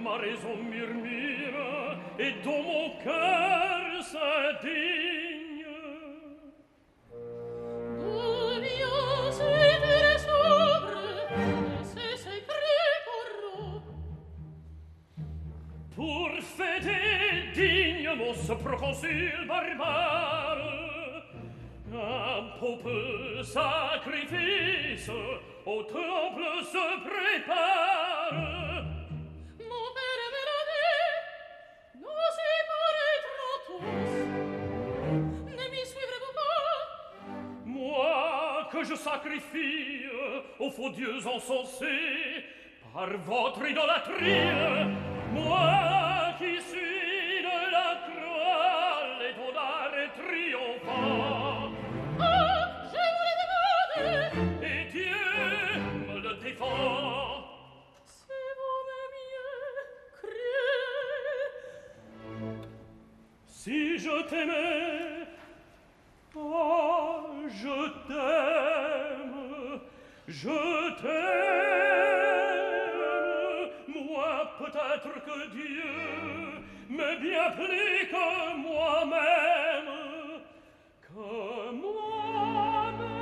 ma raison murmure et dont mon cœur s'indigne. D'où vient cet sobre et ces secrets corrompus? Pour fêter dignement ce proconsul barbare, un pompeux sacrifice au temple se prépare. Mon père me l'a dit, nous y paraîtrons tous. Ne m'y suivrez-vous pas? Moi que je sacrifie aux faux dieux encensés par votre idolâtrie, moi qui suis de la croix l'étendard triomphant. Ah, je vous l'ai demandé. Et Dieu me le défend. C'est vous-même criez. Si je t'aimais, oh, je t'aime, moi peut-être que Dieu, mais bien plus que moi-même, que moi-même.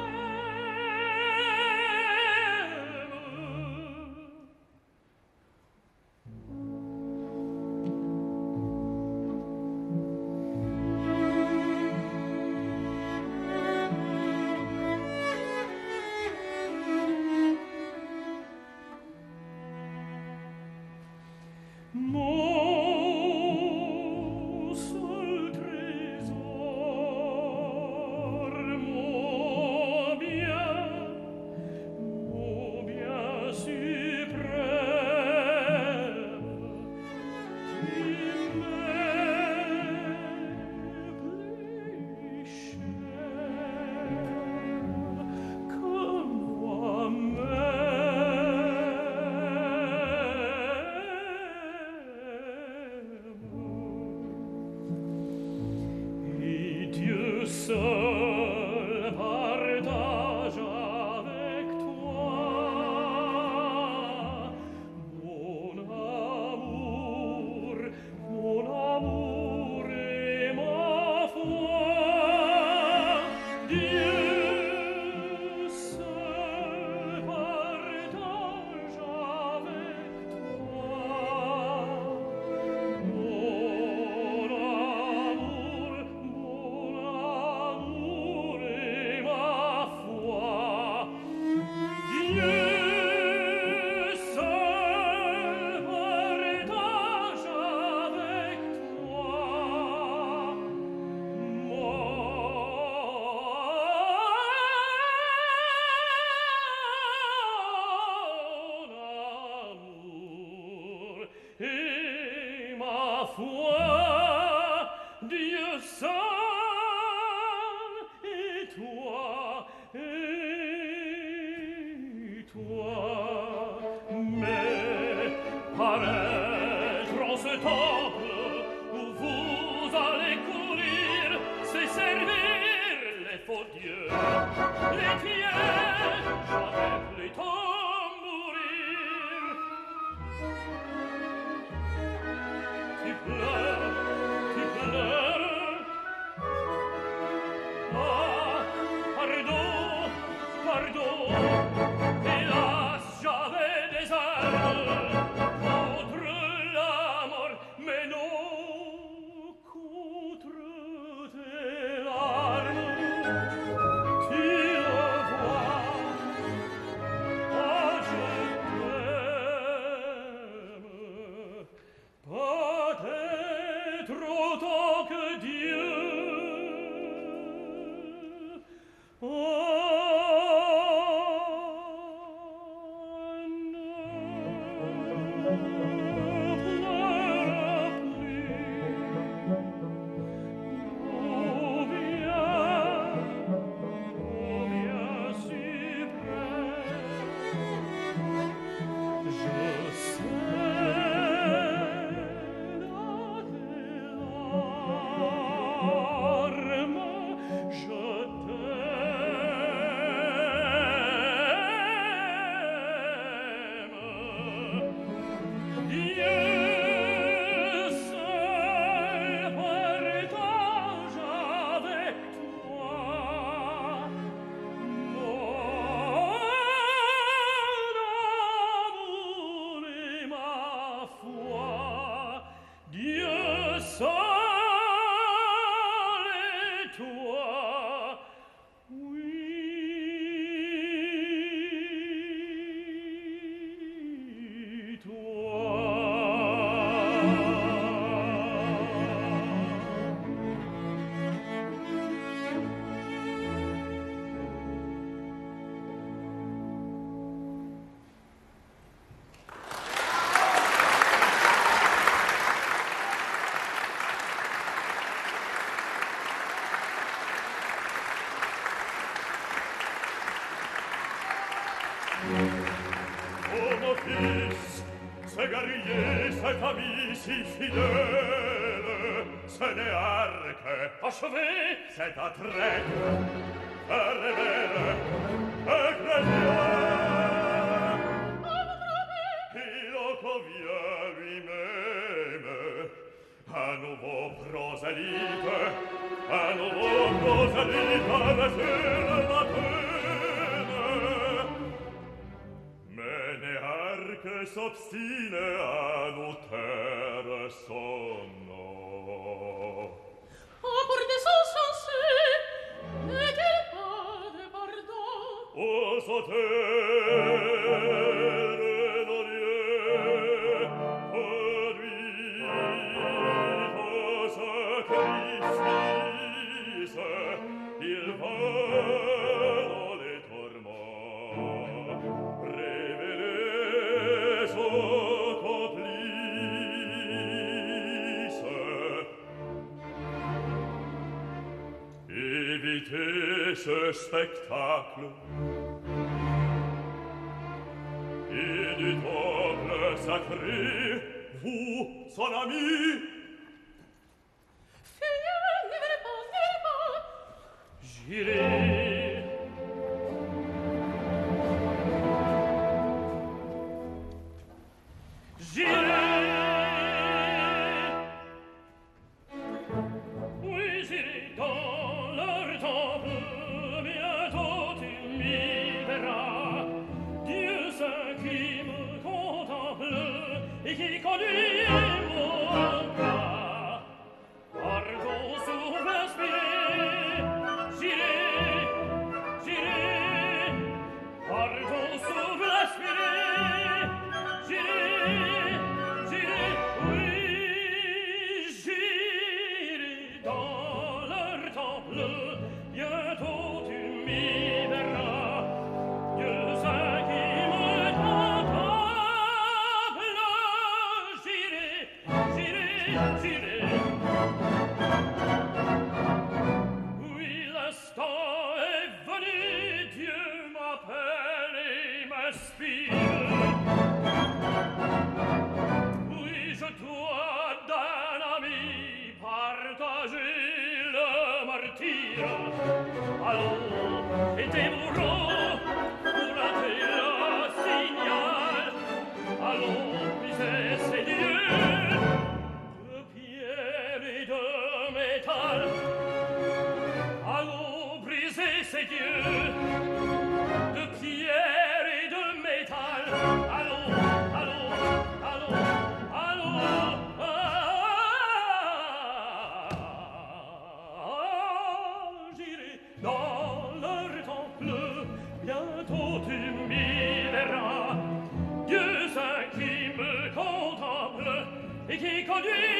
Mon seul trésor, mon bien suprême, il m'est plus cher que moi-même. Et Dieu seul partage avec toi mon amour et ma foi. Dieu seul partage avec toi mon amour et ma foi. Dieu seul partage avec toi mon amour et ma foi. Dieu seul et toi. Mais paraître en ce temple où vous allez courir, c'est servir les faux dieux, les tiens, j'avais plutôt mourir. Tu pleures, tu pleures. Ah, pardon, pardon. Hélas, j'avais des armes contre la mort, mais non contre tes larmes. Tu le vois, cet ami si fidèle, ce n'est arc achevé, c'est à traître, à révèle, à chrétien. Il en convient lui-même, à nouveau prosélyte, à rester la peine. Mais Néarque s'obstine à nous taire son nom. Oh, pour des sens sensés, n'est-il pas de pardon? Oh, sauter nos lieux, conduit au sacrifice, il va dans les tourments, révéler son complice. Évitez ce spectacle et du temple sacré, vous, son ami, Seigneur, ne venez pas. j'irai. Oui, j'irai dans leur temple, bientôt tu m'y verras. Dieu saint qui me contemple et qui conduit mon pas. Pardon souffle inspiré, j'irai. Pardon souffle inspiré, j'irai, oui, j'irai dans leur temple, bientôt tu m'y verras. Dieu saint qui me contemple, j'irai. Oui, l'instant est venu, Dieu m'appelle et m'inspire. Oui, je dois d'un ami partager le martyre. Allons, et mourons pour un tel signal. Allons, puiser ces dieux de pierre et de métal. Allons, briser ces dieux de pierre et de métal. Allons, j'irai dans leur temple, bientôt tu m'y verras. Dieu saint qui me contemple et qui conduit